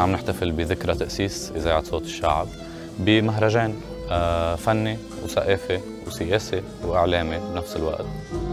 عم نحتفل بذكرى تأسيس إذاعة صوت الشعب بمهرجان فني وثقافي وسياسي وإعلامي بنفس الوقت.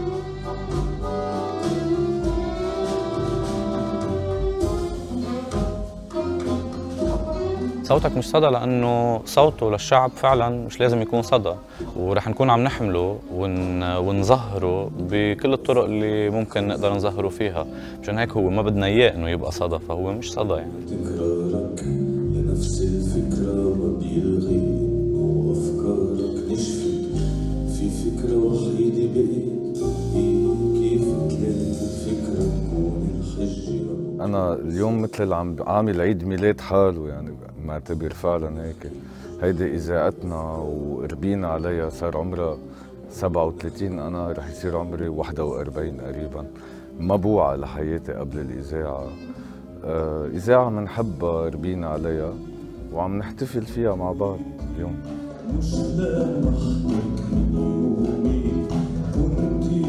صوتك مش صدى لأنه صوته للشعب فعلا مش لازم يكون صدى، ورح نكون عم نحمله ونظهره بكل الطرق اللي ممكن نقدر نظهره فيها. مشان هيك هو ما بدنا إياه إنه يبقى صدى، فهو مش صدى يعني. تكرارك لنفس الفكرة ما بيلغي إنه أفكارك نشفت، في فكرة وحيدة بقيت كيف تلاقي الفكرة تكون الحجة. أنا اليوم مثل عامل عيد ميلاد حاله، يعني معتبر فعلا هيك. هيدي إذاعتنا وربينا عليها، صار عمرها 37، أنا رح يصير عمري 41 قريبا. مبوعة لحياتي قبل الإذاعة. إذاعة منحبها، ربينا عليها وعم نحتفل فيها مع بعض اليوم. مش لمحتك من يومي كنتي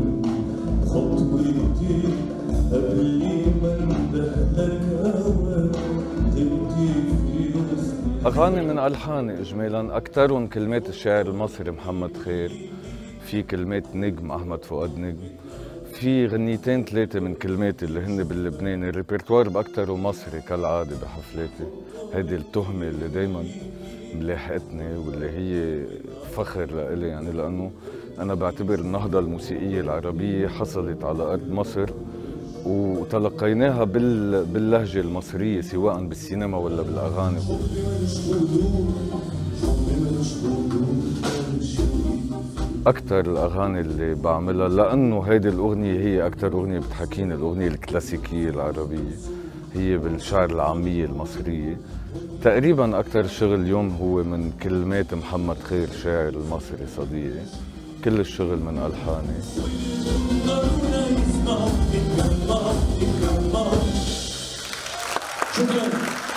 خطوتي قبل ما اندهلك هواك غبتي في وسطي. أغاني من ألحاني إجمالاً، أكثرهم كلمات الشاعر المصري محمد خير، في كلمات نجم أحمد فؤاد نجم، في غنيتين ثلاثة من كلماتي اللي هن باللبناني. الريبرتوار بأكثره مصري كالعادة بحفلاتي. هيدي التهمة اللي دايماً ملاحقتني واللي هي فخر لإلي، يعني لأنه أنا بعتبر النهضة الموسيقية العربية حصلت على أرض مصر وتلقيناها باللهجة المصرية، سواء بالسينما ولا بالأغاني. أكثر الأغاني اللي بعملها، لأنه هيدي الأغنية هي أكثر أغنية بتحكيني، الأغنية الكلاسيكية العربية، هي بالشعر العامية المصرية. تقريباً أكثر الشغل اليوم هو من كلمات محمد خير شاعر المصري صديقي، كل الشغل من ألحاني. شكراً.